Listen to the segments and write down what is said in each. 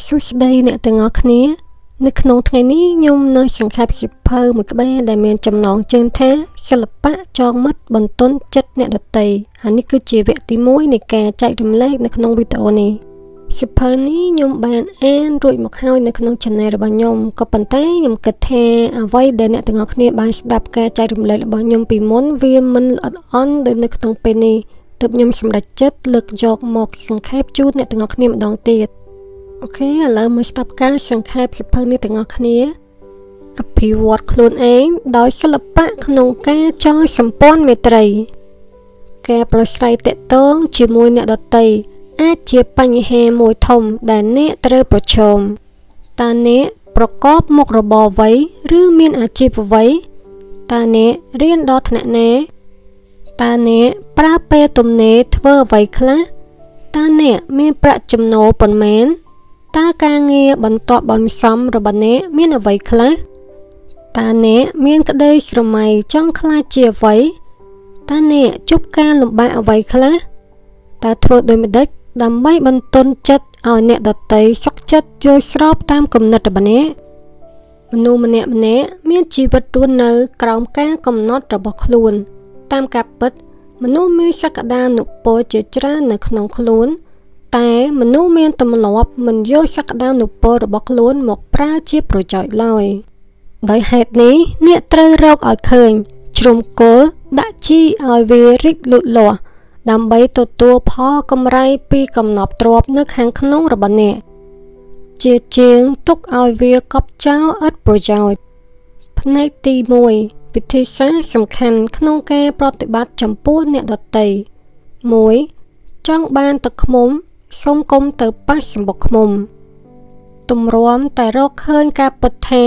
សួស្តីអ្នកទាំងអស់គ្នានៅក្នុងថ្ងៃនេះខ្ញុំនឹងសង្ខេបសៀវភៅមួយក្បាលដែលមានចំណងជើងថាសិល្បៈចងមិត្តបន្ទន់ចិត្តអ្នកដទៃហើយនេះគឺជាវគ្គទី1នៃការចែករំលែកនៅក្នុងវីដេអូនេះសៀវភៅនេះខ្ញុំបានអានរួចមកហើយនៅក្នុង channel របស់ខ្ញុំក៏ប៉ុន្តែខ្ញុំគិតថាអ្វីដែលអ្នកទាំងអស់គ្នាបានស្ដាប់ការចែករំលែករបស់ខ្ញុំពីមុនវាមិនល្អិតល្អន់ដូចនៅក្នុងពេលនេះទើបខ្ញុំសម្រេចចិត្តលើកយកមកសង្ខេបជូនអ្នកទាំងអស់គ្នាម្ដងទៀតអូខេឥឡូវមកស្ដាប់ការសង្ខេបសៀវភៅនេះទាំងអស់គ្នាអភិវឌ្ឍខ្លួនឯងដោយសិល្បៈក្នុងការចងសម្ព័ន្ធមេត្រីការប្រស្រ័យទាក់ទងជាមួយអ្នកដទៃអាចជាបញ្ហាមួយធំដែលអ្នកត្រូវប្រឈមតើអ្នកប្រកបមុខរបរអ្វីឬមានអាជីពអ្វីតើអ្នករៀនដល់ថ្នាក់ណាតើអ្នកប្រើពេលទំនេរធ្វើអ្វីខ្លះតើអ្នកមានប្រាក់ចំណូលប៉ុន្មានតើការងារបន្ទាប់បន្សំរបស់អ្នកមានអ្វីខ្លះតើអ្នកមានក្តីស្រមៃចង់ខ្លាចជាអ្វីតើអ្នកជួបការលំបាកអ្វីខ្លះតើធ្វើដូចម្តេចដើម្បីបន្ទន់ចិត្តឲ្យអ្នកដទៃសុខចិត្តយល់ស្របតាមគំនិតរបស់អ្នកមនុស្សម្នាក់មានជីវិតរស់នៅក្រោមការកំណត់របស់ខ្លួនតាមការពិតមនុស្សមានសក្តានុពលជាច្រើននៅក្នុងខ្លួនតែមនុស្សមានទម្លាប់មិនយកសក្តានុពលរបស់ខ្លួនមកប្រើជាប្រយោជន៍ឡើយដោយហេតុនេះអ្នកត្រូវរកឲ្យឃើញជ្រុំគល់ដាក់ជីឲ្យវារីកលូតលាស់ដើម្បីទទួលផលកម្រៃពីកំណប់ទ្រព្យនៅខាងក្នុងរបស់អ្នកជាជាងទុកឲ្យវាកប់ចោលឥតប្រយោជន៍ផ្នែកទី1វិធីសាស្ត្រសំខាន់ក្នុងការប្រតិបត្តិចំពោះអ្នកដទៃ1ចង់បានទឹកឃ្មុំសូមកុំទៅប៉ះសម្បុកឃ្មុំទម្រាំតែរកឃើញការពិតថា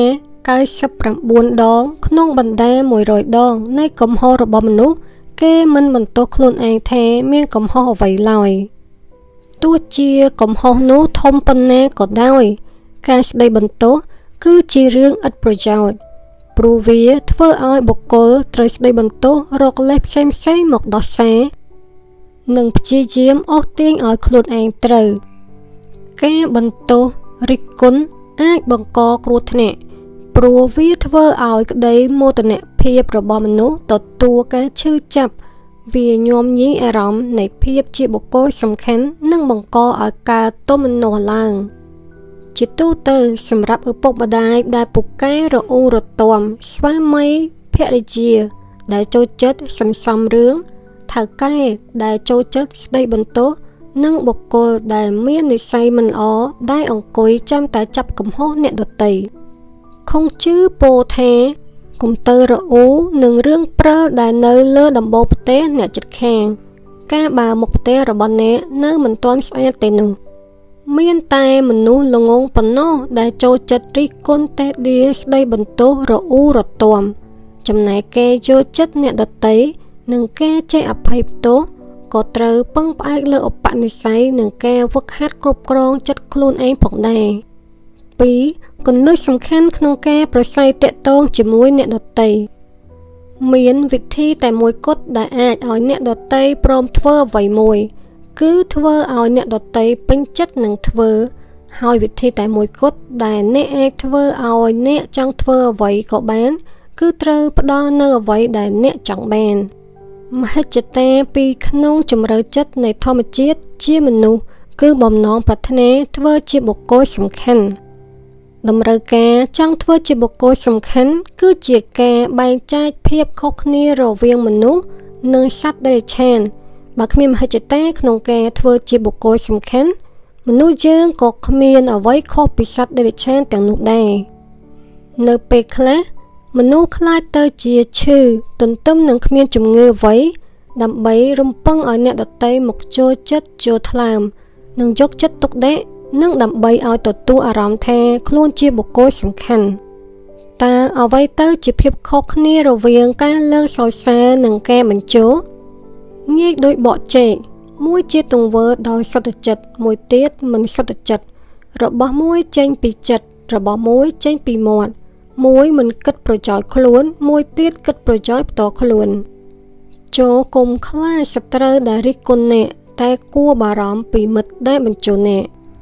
99ដងក្នុងបណ្ដា100ដងនៃកំហុសរបស់មនុស្សគេមិនបន្ទោសខ្លួនឯងថាមានកំហុសអ្វីឡើយទោះជាកំហុសនោះធំប៉ុណ្ណាក៏ដោយការស្ដីបន្ទោសគឺជារឿងឥតប្រយោជន៍ព្រោះវាធ្វើឲ្យបុគ្គលត្រូវស្ដីបន្ទោសរកលេសផ្សេងៗមកដោះសារនិងព្យាយាមអូសទាញឲ្យខ្លួនឯងត្រូវការបន្ទោសរិះគន់អាចបង្កគ្រោះថ្នាក់ព្រោះវាធ្វើឲ្យក្តីមោទនភាពរបស់មនុស្សទទួលការឈឺចាប់វាញោមញីអារម្មណ៍នៃភាពជាបុគ្គលសំខាន់និងបង្កឲ្យកើតទោមនស្សឡើងជាទូទៅសម្រាប់ឪពុកម្ដាយដែលពូកែរអ៊ូរទាំស្វាមីភរិយាដែលចូលចិត្តសន្សំរឿងថៅកែដែលចូលចិត្តស្ដីបន្ទោសនិងបុគ្គលដែលមាននិស្ស័យមិនល្អដែលអង្គុយចាំតែចាប់កំហុសអ្នកដទៃខុងជឿពោលថាកុំទៅរអ៊ូនឹងរឿងព្រើលដែលនៅលើដំបូលផ្ទះអ្នកជិតខាងការបើមុខផ្ទះរបស់អ្នកនៅមិនទាន់ស្អាតទេនោះមានតែមនុស្សល្ងងប៉ុណ្ណោះដែលចូលចិត្តរិះគន់តេដៀស្ដីបន្ទោសរអ៊ូរទាំចំណែកគេយល់ចិត្តអ្នកដទៃនិងការចេះអភ័យទោសក៏ត្រូវពឹងផ្អែកលើឧបនិស្ស័យនិងការវឹកហាត់គ្រប់គ្រងចិត្តខ្លួនឯងផងដែរ2គន្លឹះសំខាន់ក្នុងការប្រស្រ័យទាក់ទងជាមួយអ្នកដទៃមានវិធីតែមួយគត់ដែលអាចឲ្យអ្នកដទៃព្រមធ្វើអ្វីមួយគឺធ្វើឲ្យអ្នកដទៃពេញចិត្តនឹងធ្វើហើយវិធីតែមួយគត់ដែលអ្នកអាចធ្វើឲ្យអ្នកចង់ធ្វើអ្វីក៏បានគឺត្រូវផ្ដល់នូវអ្វីដែលអ្នកចង់បានមហិច្ឆតាពីក្នុងជំរឿចិត្តនៃធម្មជាតិជាមនុស្សគឺបំណងប្រាថ្នាធ្វើជាបុគ្គលសំខាន់តម្រូវការចង់ធ្វើជាបុគ្គលសំខាន់គឺជាការបែងចែកភាពខុសគ្នារវាងមនុស្សនិងសត្វតិរច្ឆានបើគ្មានមហិច្ឆតាក្នុងការធ្វើជាបុគ្គលសំខាន់មនុស្សយើងក៏គ្មានអ្វីខុសពីសត្វតិរច្ឆានទាំងនោះដែរនៅពេលខ្លះមនុស្សខ្លាចទៅជាឈឺទន្ទឹមនឹងគ្មានជំងឺអ្វីដើម្បីរំពឹងឲ្យអ្នកដទៃមកចូលចិត្តចូលថ្លើមនិងយកចិត្តទុកដាក់និងដើម្បីឲ្យទទួលអារម្មណ៍ថាខ្លួនជាបុគ្គលសំខាន់តើអ្វីទៅជាភាពខុសគ្នារវាងការលើកសរសើរនិងការបញ្ជោងាយដូចបកជែកមួយជាទង្វើដោយសុទ្ធចិត្តមួយទៀតមិនសុទ្ធចិត្តរបស់មួយចេញពីចិត្តរបស់មួយចេញពីមាត់មួយមិនគិតប្រយោជន៍ខ្លួនមួយទៀតគិតប្រយោជន៍ផ្ទាល់ខ្លួនចូលគុំខ្លាចសត្រូវដែលរិះគន់អ្នកតែគួរបារម្ភពីមិត្តដែលបញ្ជូនអ្នក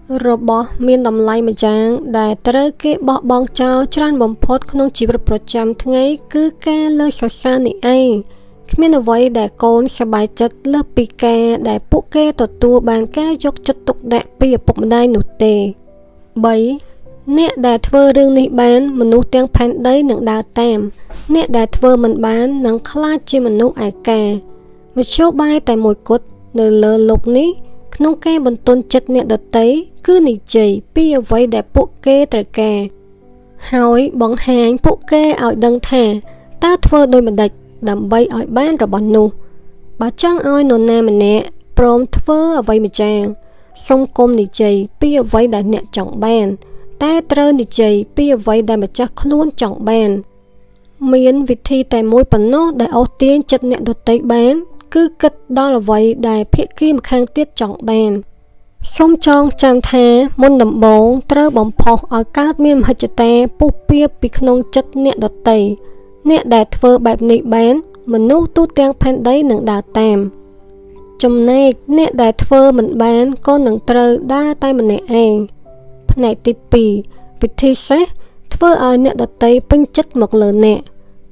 របស់មានតម្លៃម្យ៉ាងដែលត្រូវគេបោះបង់ចោលច្រើនបំផុតក្នុងជីវិតប្រចាំថ្ងៃគឺការលើកសរសើរនេះឯងគ្មានអ្វីដែលកូនសប្បាយចិត្តលើសពីការដែលពួកគេទទួលបានការយកចិត្តទុកដាក់ពីឪពុកម្ដាយនោះទេ3អ្នកដែលធ្វើរឿងនេះបានមនុស្សទាំងផែនដីនឹងដើរតាមអ្នកដែលធ្វើមិនបាននឹងខ្លាចជាមនុស្សឯកាមធ្យោបាយតែមួយគត់នៅលើលោកនេះក្នុងការបន្ទន់ចិត្តអ្នកដទៃគឺនិយាយពីអ្វីដែលពួកគេត្រូវការហើយបង្ហាញពួកគេឲ្យដឹងថាតើធ្វើដូចម្ដេចដើម្បីឲ្យបានរបស់នោះបើចង់ឲ្យនរណាម្នាក់ព្រមធ្វើអ្វីម្យ៉ាងសូមគុំនិយាយពីអ្វីដែលអ្នកចង់បានតែត្រូវនិយាយពីអ្វីដែលម្ចាស់ខ្លួនចង់បានមានវិធីតែមួយប៉ុណ្ណោះដែលអូសទាញចិត្តអ្នកដទៃបានគឺគិតដល់អ្វីដែលភាគីម្ខាងទៀតចង់បានសូមចងចាំថាមុនដំបូងត្រូវបំផុសឲ្យកើតមានមហិច្ឆតាពុះពៀពីក្នុងចិត្តអ្នកដទៃអ្នកដែលធ្វើបែបនេះបានមនុស្សទូទាំងផែនដីនឹងដើរតាមចំណែកអ្នកដែលធ្វើមិនបានក៏នឹងត្រូវដើរតែម្នាក់ឯងផ្នែកទី2វិធីសាស្ត្រធ្វើឲ្យអ្នកដទៃពេញចិត្តមកលើអ្នក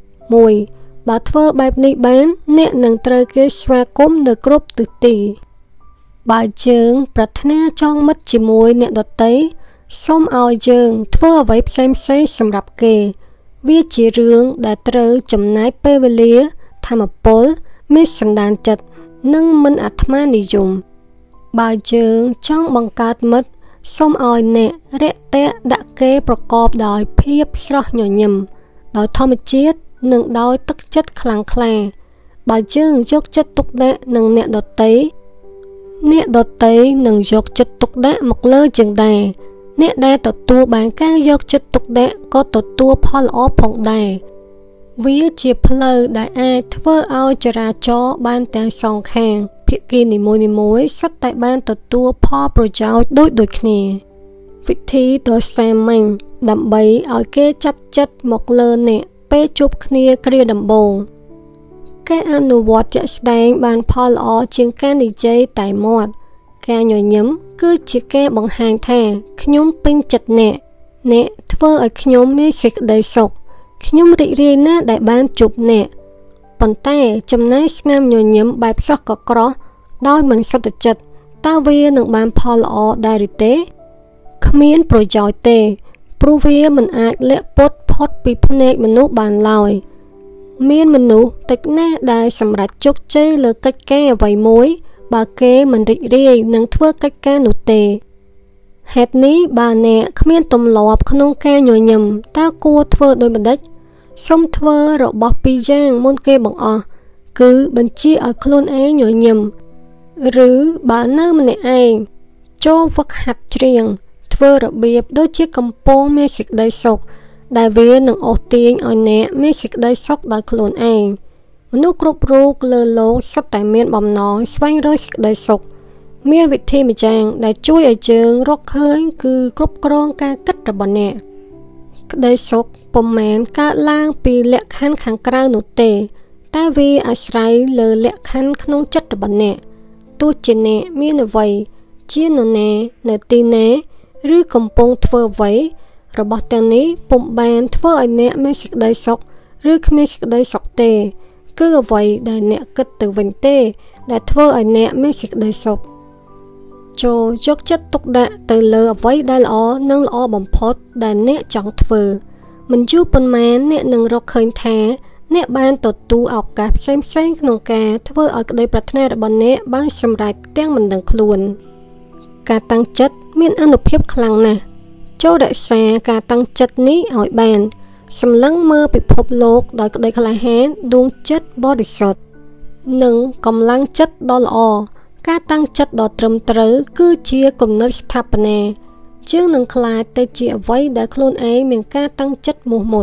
1បើធ្វើបែបនេះបានអ្នកនឹងត្រូវគេស្វាគមន៍នៅគ្រប់ទិសទីបើយើងប្រាថ្នាចងមិត្តជាមួយអ្នកដទៃសូមឲ្យយើងធ្វើអ្វីផ្សេងៗសម្រាប់គេវាជារឿងដែលត្រូវចំណាយពេលវេលាធម៌ពលមានសន្តានចិត្តនិងមិនអាត្មានិយមបើយើងចង់បង្កើតមិត្តសូមឲ្យអ្នករាក់ទាក់ដាក់គេប្រកបដោយភាពស្រស់ញញឹមដោយធម្មជាតិនិងដោយទឹកចិត្តខ្លាំងក្លាបើយើងយកចិត្តទុកដាក់នឹងអ្នកដទៃអ្នកដទៃនឹងយកចិត្តទុកដាក់មកលើយើងដែរអ្នកដែលទទួលបានការយកចិត្តទុកដាក់ក៏ទទួលផលល្អផងដែរវាជាផ្លូវដែលអាចធ្វើឲ្យចរាចរណ៍បានទាំងសងខាងភាគីនីមួយៗសុទ្ធតែបានទទួលផលប្រយោជន៍ដូចគ្នាវិធីដ៏សាមញ្ញដើម្បីឲ្យគេចាប់ចិត្តមកលើអ្នកពេលជួបគ្នាគ្រាដំបូងការអនុវត្តជាក់ស្ដែងបានផលល្អជាងការនិយាយតែមាត់ការញញឹមគឺជាការបង្ហាញថាខ្ញុំពេញចិត្តអ្នកធ្វើឲ្យខ្ញុំមានសេចក្តីសុខខ្ញុំរីករាយណាស់ដែលបានជួបអ្នកប៉ុន្តែចំណាយស្នាមញញឹមបែបសោះកក្រោះដោយមិនសុទ្ធចិត្តតើវានឹងបានផលល្អដែរឬទេគ្មានប្រយោជន៍ទេព្រោះវាមិនអាចលាក់ពុតផុតពីភ្នែកមនុស្សបានឡើយមានមនុស្សតិចណាស់ដែលសម្រេចជោគជ័យលើកិច្ចការអ្វីមួយបើគេមិនរីករាយនឹងធ្វើកិច្ចការនោះទេហេតុនេះបើអ្នកគ្មានទម្លាប់ក្នុងការញញឹមតើគួរធ្វើដូចម្ដេចសូមធ្វើរបស់ពីរយ៉ាងមុនគេបង្អស់គឺបញ្ជាឲ្យខ្លួនឯងញញឹមឬបើនៅម្នាក់ឯងចូលវឹកហាត់ច្រៀងធ្វើរបៀបដូចជាកំពុងមានសេចក្តីសុខដែលវានឹងអូសទាញឲ្យអ្នកមានសេចក្តីសុខដោយខ្លួនឯងមនុស្សគ្រប់រូបលើលោកសុទ្ធតែមានបំណងស្វែងរកសេចក្តីសុខមានវិធីម្យ៉ាងដែលជួយឲ្យយើងរកឃើញគឺគ្រប់គ្រងការគិតរបស់អ្នកក្តីសុខពុំមែនកើតឡើងពីលក្ខខណ្ឌខាងក្រៅនោះទេតែវាអាស្រ័យលើលក្ខខណ្ឌក្នុងចិត្តរបស់អ្នកទោះជាអ្នកមានអ្វីជានរណានៅទីណាឬកំពុងធ្វើអ្វីរបស់ទាំងនេះពុំបានធ្វើឲ្យអ្នកមានសេចក្តីសុខឬគ្មានសេចក្តីសុខទេគឺអ្វីដែលអ្នកគិតទៅវិញទេដែលធ្វើឲ្យអ្នកមានសេចក្តីសុខចូលយកចិត្តទុកដាក់ទៅលើអ្វីដែលល្អនិងល្អបំផុតដែលអ្នកចង់ធ្វើមិនយូរប៉ុន្មានអ្នកនឹងរកឃើញថាអ្នកបានទទួលឱកាសផ្សេងៗក្នុងការធ្វើឲ្យក្តីប្រាថ្នារបស់អ្នកបានសម្រេចទាំងមិនដឹងខ្លួនការតាំងចិត្តមានអានុភាពខ្លាំងណាស់ចូលរក្សាការតាំងចិត្តនេះឲ្យបានសម្លឹងមើលពិភពលោកដោយក្តីក្លាហានដួងចិត្តបរិសុទ្ធនិងកម្លាំងចិត្តដ៏ល្អការតាំងចិត្តដ៏ត្រឹមត្រូវគឺជាគំនិតស្ថាបនាជាងនឹងខ្លាចទៅជាអ្វីដែលខ្លួនឯងមានការតាំងចិត្តមោះមុត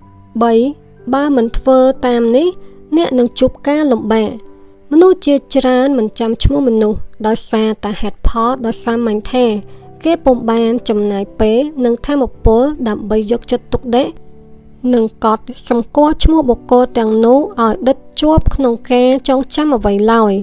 3បើមិនធ្វើតាមនេះអ្នកនឹងជួបការលំបាកមនុស្សជាច្រើនមិនចាំឈ្មោះមនុស្សដោយសារតែហេតុផលដ៏សាមញ្ញថាគេពុំបានចំណាយពេលនិងថាមពលដើម្បីយកចិត្តទុកដាក់និងកត់សម្គាល់ឈ្មោះបុគ្គលទាំងនោះឲ្យដិតជាប់ក្នុងការចងចាំអ្វីឡើយ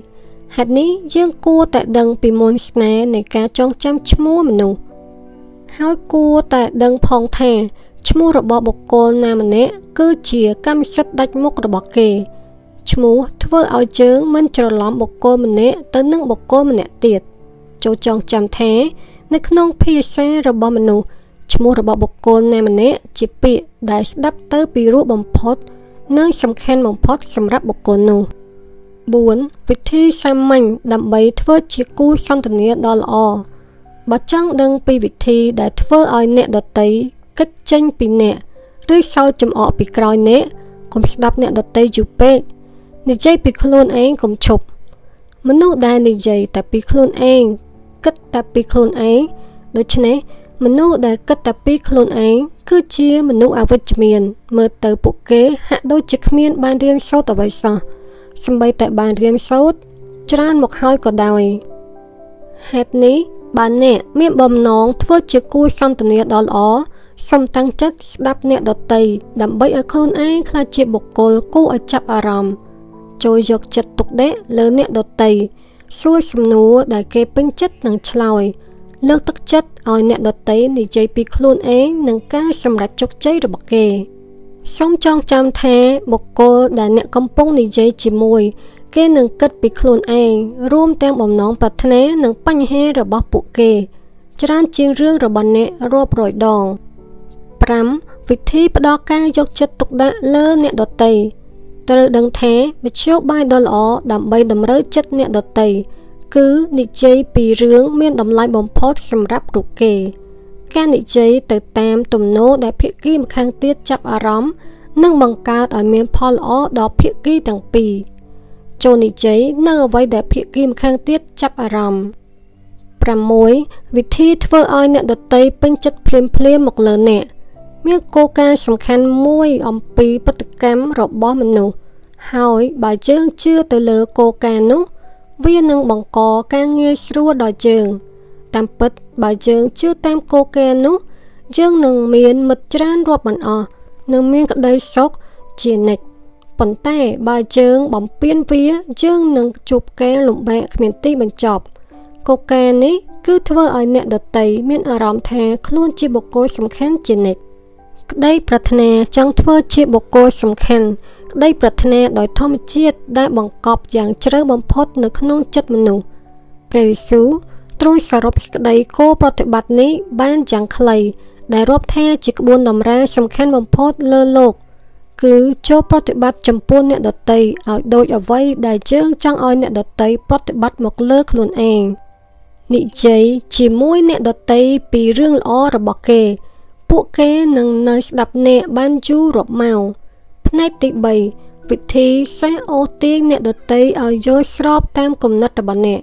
ហេតុនេះយើងគួរតែដឹងពីមន្តស្នេហ៍នៃការចងចាំឈ្មោះមនុស្សហើយគួរតែដឹងផងថាឈ្មោះរបស់បុគ្គលណាម្នាក់គឺជាកម្មសិទ្ធិដាច់មុខរបស់គេឈ្មោះធ្វើឲ្យយើងមិនច្រឡំបុគ្គលម្នាក់ទៅនឹងបុគ្គលម្នាក់ទៀតចូលចងចាំថានៅក្នុងភាសារបស់មនុស្សឈ្មោះរបស់បុគ្គលណាម្នាក់ជាពាក្យដែលស្ដាប់ទៅពីរោះបំផុតនិងសំខាន់បំផុតសម្រាប់បុគ្គលនោះ4វិធីសាមញ្ញដើម្បីធ្វើជាគូសន្ទនាដ៏ល្អបើចង់ដឹងពីវិធីដែលធ្វើឲ្យអ្នកដទៃកិច្ចចេញពីអ្នកឬសើចចំអកពីក្រោយអ្នកកុំស្ដាប់អ្នកដទៃយូរពេកនិយាយពីខ្លួនឯងកុំឈប់មនុស្សដែលនិយាយតែពីខ្លួនឯងគិតតែពីខ្លួនឯងដូច្នេះមនុស្សដែលគិតតែពីខ្លួនឯងគឺជាមនុស្សអវិជ្ជមានមើលទៅពួកគេហាក់ដូចជាគ្មានបានរៀនសូត្រអ្វីសោះសម្បីតែបានរៀនសូត្រច្រើនមកហើយក៏ដោយហេតុនេះបើអ្នកមានបំណងធ្វើជាគូសន្ទនាដ៏ល្អសូមតាំងចិត្តស្ដាប់អ្នកដទៃដើម្បីឲ្យខ្លួនឯងក្លាយជាបុគ្គលគួរឲ្យចាប់អារម្មណ៍ចូលយកចិត្តទុកដាក់លើអ្នកដទៃសួរសំណួរដែលគេពេញចិត្តនឹងឆ្លើយលើកទឹកចិត្តឲ្យអ្នកដទៃនិយាយពីខ្លួនឯងនិងការសម្រេចជោគជ័យរបស់គេសូមចងចាំថាបុគ្គលដែលអ្នកកំពុងនិយាយជាមួយគេនឹងគិតពីខ្លួនឯងរួមទាំងបំណងប្រាថ្នានិងបញ្ហារបស់ពួកគេច្រើនជាងរឿងរបស់អ្នករាប់រយដង5វិធីផ្ដល់ការយកចិត្តទុកដាក់លើអ្នកដទៃត្រូវដឹងថាមធ្យោបាយដ៏ល្អដើម្បីតម្រូវចិត្តអ្នកដទៃគឺនិយាយពីរឿងមានតម្លៃបំផុតសម្រាប់ពួកគេការនិយាយទៅតាមទំនោរដែលភាគីម្ខាងទៀតចាប់អារម្មណ៍និងបង្កើតឲ្យមានផលល្អដល់ភាគីទាំងពីរចូលនិយាយនៅអ្វីដែលភាគីម្ខាងទៀតចាប់អារម្មណ៍6វិធីធ្វើឲ្យអ្នកដទៃពេញចិត្តភ្លាមៗមកលើអ្នកមានគោលការណ៍សំខាន់មួយអំពីបទកម្មរបស់មនុស្សហើយបើយើងជឿទៅលើគោលការណ៍នោះវានឹងបង្កការងាយស្រួលដល់យើងតាមពិតបើយើងជឿតាមគោលការណ៍នោះយើងនឹងមានមិត្តច្រើនរាប់មិនអស់និងមានក្តីសុខជានិច្ចប៉ុន្តែបើយើងបំពេញវាយើងនឹងជួបការលំបាកគ្មានទីបញ្ចប់គោលការណ៍នេះគឺធ្វើឲ្យអ្នកដទៃមានអារម្មណ៍ថាខ្លួនជាបុគ្គលសំខាន់ជានិច្ចក្តីប្រាថ្នាចង់ធ្វើជាបុគ្គលសំខាន់ក្តីប្រាថ្នាដោយធម្មជាតិដែលបង្កប់យ៉ាងជ្រៅបំផុតនៅក្នុងចិត្តមនុស្សព្រះយេស៊ូវទ្រង់សរុបសេចក្តីគោលប្រតិបត្តិនេះបានយ៉ាងខ្លីដែលរាប់ថាជាក្បួនតម្រាសំខាន់បំផុតលើលោកគឺចូលប្រតិបត្តិចំពោះអ្នកដទៃឲ្យដូចអ្វីដែលយើងចង់ឲ្យអ្នកដទៃប្រតិបត្តិមកលើខ្លួនឯងនិយាយជាមួយអ្នកដទៃពីរឿងល្អរបស់គេពួកគេនឹងនៅស្ដាប់អ្នកបានយូររាប់ម៉ោងផ្នែកទី3វិធីសេះអូសទាញអ្នកដទៃឲ្យយល់ស្របតាមគំនិតរបស់អ្នក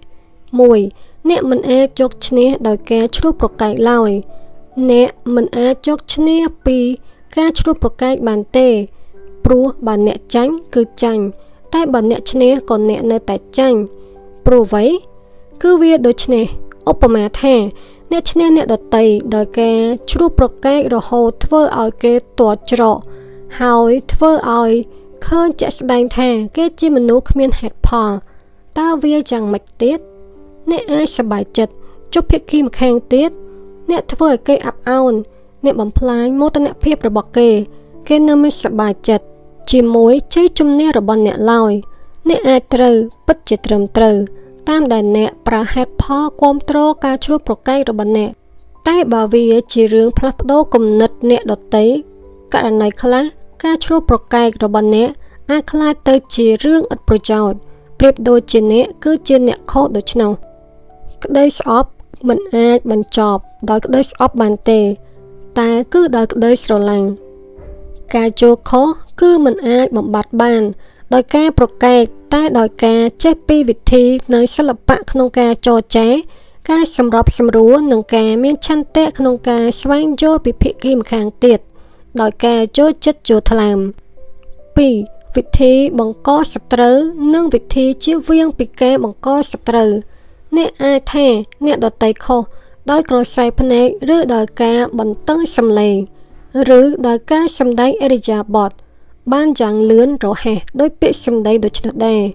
1អ្នកមិនអាចយកឈ្នះដោយការឈ្លោះប្រកែកឡើយអ្នកមិនអាចយកឈ្នះពីការឈ្លោះប្រកែកបានទេព្រោះបើអ្នកចាញ់គឺចាញ់តែបើអ្នកឈ្នះក៏អ្នកនៅតែចាញ់ព្រោះអ្វីគឺវាដូចនេះឧបមាថាអ្នកឈ្នះអ្នកដទៃដោយការឈ្លោះប្រកែករហូតធ្វើឲ្យគេទាត់ច្រកហើយធ្វើឲ្យឃើញជាក់ស្ដែងថាគេជាមនុស្សគ្មានហេតុផលតើវាយ៉ាងម៉េចទៀតអ្នកអាចសប្បាយចិត្តជប់ភាគីម្ខាងទៀតអ្នកធ្វើឲ្យគេអាប់អោនអ្នកបំផ្លាញមោទនភាពរបស់គេនៅមិនសប្បាយចិត្តជាមួយជ័យជំនះរបស់អ្នកឡើយអ្នកអាចត្រូវពិតជាត្រឹមត្រូវតាមដែលអ្នកប្រើហេតុផលគ្រប់គ្រងការឈ្លោះប្រកែករបស់អ្នកតែបើវាជារឿងផ្លាស់ប្ដូរគំនិតអ្នកដទៃករណីខ្លះការឈ្លោះប្រកែករបស់អ្នកអាចក្លាយទៅជារឿងឥតប្រយោជន៍ប្រៀបដូចជាអ្នកគឺជាអ្នកខុសដូច្នោះក្តីស្អប់មិនអាចបញ្ចប់ដោយក្តីស្អប់បានទេតែគឺដោយក្តីស្រឡាញ់ការចូលខុសគឺមិនអាចបំបត្តិបានដោយការប្រកែកតែដោយការចេះពីវិធីនៃសិល្បៈក្នុងការចរចាការសម្របសម្រួលនិងការមានឆន្ទៈក្នុងការស្វែងយល់ពីភាគីម្ខាងទៀតដោយការចូលចិត្តចូលថ្លើម2វិធីបង្កសត្រូវនិងវិធីជៀសវាងពីការបង្កសត្រូវអ្នកអាចថាអ្នកដទៃខុសដោយក្រសែភ្នែកឬដោយការបន្តឹងសំឡេងឬដោយការសម្ដែងអរិយាបថបានយ៉ាងលឿនរហ័សដោយពាក្យសម្ដីដូច្នោះដែរ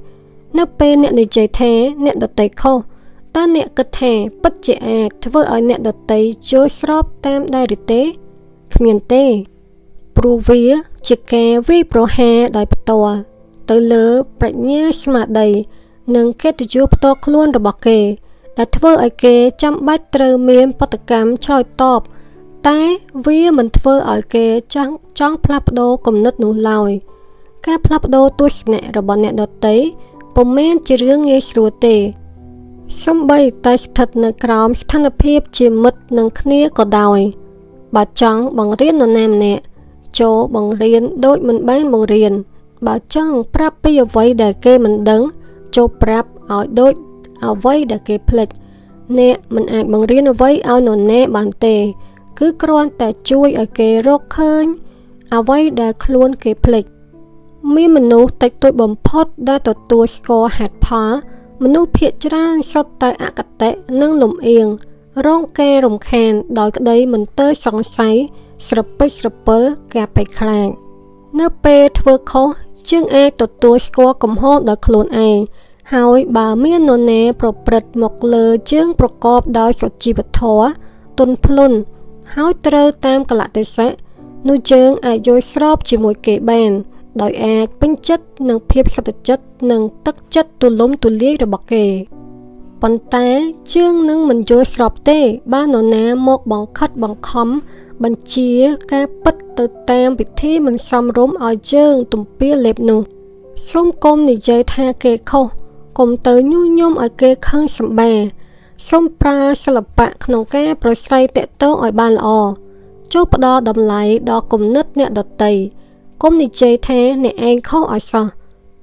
នៅពេលអ្នកនិយាយថាអ្នកដតីខុសតើអ្នកគិតថាពិតជាអាចធ្វើឲ្យអ្នកដតីជួយស្របតាមដែរឬទេគ្មានទេព្រោះវាជាការវាយប្រហារដោយផ្ទាល់ទៅលើប្រាជ្ញាស្មារតីនិងកិត្តិយសផ្ទាល់ខ្លួនរបស់គេដែលធ្វើឲ្យគេចាំបាច់ត្រូវមានបដកម្មឆ្លើយតបតែវាមិនធ្វើឲ្យគេចង់ផ្លាស់ប្ដូរគំនិតនោះឡើយការផ្លាស់ប្ដូរទស្សនៈរបស់អ្នកដទៃពុំមែនជារឿងងាយស្រួលទេសូម្បីតែស្ថិតនៅក្រោមស្ថានភាពជាមិត្តនឹងគ្នាក៏ដោយបើចង់បង្រៀននរណាម្នាក់ចូលបង្រៀនដូចមិនបានបង្រៀនបើចង់ប្រាប់ពីអ្វីដែលគេមិនដឹងចូលប្រាប់ឲ្យដូចអ្វីដែលគេភ្លេចអ្នកមិនអាចបង្រៀនអ្វីឲ្យនរណាបានទេគឺគ្រាន់តែជួយឲ្យគេរកឃើញអ្វីដែលខ្លួនគេភ្លេចមានមនុស្សតិចតួចបំផុតដែលទទួលស្គាល់ហេតុផលមនុស្សភាគច្រើនសុទ្ធតែអកតេនិងលំអៀងរងការរំខានដោយក្តីមិនទៅសង្ស័យស្រពេចស្រពិលការភ័យខ្លាចនៅពេលធ្វើខុសជាងអាចទទួលស្គាល់កំហុសដោយខ្លួនឯងហើយបើមាននរណាប្រព្រឹត្តមកលើជើងប្រកបដោយសុជីវធម៌ទន់ភ្លន់ហើយត្រូវតាមកលៈទេសៈនោះជើងអាចយល់ស្របជាមួយគេបានដោយអាចពេញចិត្តនឹងភាពសត្វចិត្តនិងទឹកចិត្តទូលំទូលាយរបស់គេប៉ុន្តែជើងនឹងមិនយល់ស្របទេបើនរណាមកបង្ខិតបង្ខំបញ្ជាការពិតទៅតាមវិធីមិនសមរម្យឲ្យជើងទំពាលេបនោះសូមកុំនិយាយថាគេខុសកុំទៅញុះញង់ឲ្យគេខឹងសម្បាសូមប្រើសិល្បៈក្នុងការប្រស្រ័យតាក់ទងឲ្យបានល្អចូលផ្ដល់តម្លៃដល់គំនិតអ្នកដទៃកុំនិយាយថាអ្នកឯងខុសឲ្យសោះ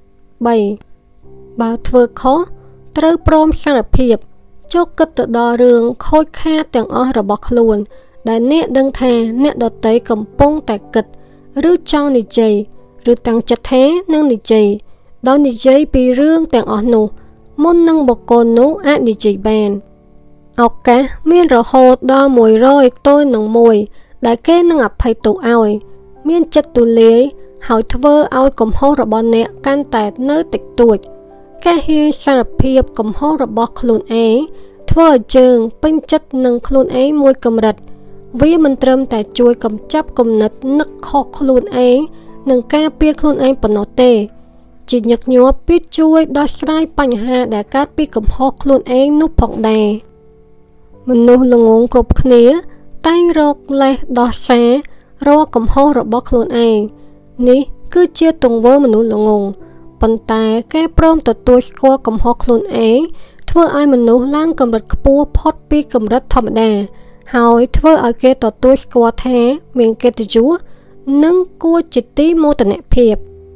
3. បើធ្វើខុសត្រូវព្រមសារភាពចូលគិតទៅដល់រឿងខូចខាតទាំងអស់របស់ខ្លួនដែលអ្នកដឹងថាអ្នកដទៃកំពុងតែគិតឬចង់និយាយឬតាំងចិត្តថានឹងនិយាយដោយនិយាយពីរឿងទាំងអស់នោះមុននឹងបុគ្គលនោះអាចនិយាយបានឱកាសមានរហូតដល់100ទល់នឹង1ដែលគេនឹងអភ័យទោសឲ្យមានចិត្តទូលាយហើយធ្វើឲ្យកំហុសរបស់អ្នកកាន់តែនៅតិចតួចការហ៊ានសារភាពកំហុសរបស់ខ្លួនឯងធ្វើឲ្យជើងពេញចិត្តនឹងខ្លួនឯងមួយកម្រិតវាមិនត្រឹមតែជួយកម្ចាត់គំនិតនឹកខុសខ្លួនឯងនិងការពារខ្លួនឯងប៉ុណ្ណោះទេជាញឹកញាប់ពីជួយដោះស្រាយបញ្ហាដែលកើតពីកំហុសខ្លួនឯងនោះផងដែរមនុស្សល្ងងគ្រប់គ្នាតែងរកលេសដោះសាររាល់កំហុសរបស់ខ្លួនឯងនេះគឺជាទង្វើមនុស្សល្ងងប៉ុន្តែការព្រមទទួលស្គាល់កំហុសខ្លួនឯងធ្វើឲ្យមនុស្សឡើងកម្រិតខ្ពស់ផុតពីកម្រិតធម្មតាហើយធ្វើឲ្យគេទទួលស្គាល់ថាមានកិត្តិយសនិងគួរជាទីមោទនភាព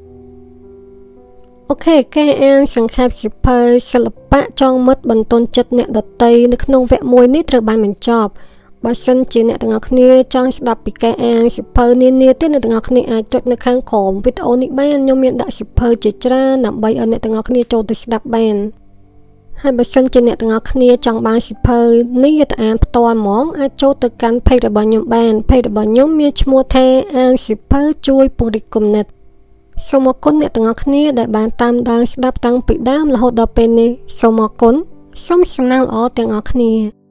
អូខេការអានសង្ខេបសៀវភៅសិល្បៈចងមិត្តបន្ទន់ចិត្តអ្នកដទៃនៅក្នុងវគ្គ1នេះត្រូវបានបញ្ចប់បើសិនជាអ្នកទាំងអស់គ្នាចង់ស្ដាប់ពីការអានសៀវភៅនានាទៀតអ្នកទាំងអស់គ្នាអាចចុចនៅខាងក្រោមវីដេអូនេះបានខ្ញុំមានដាក់សៀវភៅជាច្រើនដើម្បីឲ្យអ្នកទាំងអស់គ្នាចូលទៅស្ដាប់បានហើយបើសិនជាអ្នកទាំងអស់គ្នាចង់បានសៀវភៅនេះទៅអានផ្ទាល់ហ្មងអាចចូលទៅកាន់ page របស់ខ្ញុំបានpage របស់ខ្ញុំមានឈ្មោះថាអានសៀវភៅជួយពង្រីកគំនិតសូមអរគុណអ្នកទាំងអស់គ្នាដែលបានតាមដានស្ដាប់តាំងពីដើមរហូតដល់ពេលនេះសូមអរគុណសូមសំណាងល្អទាំងអស់គ្នា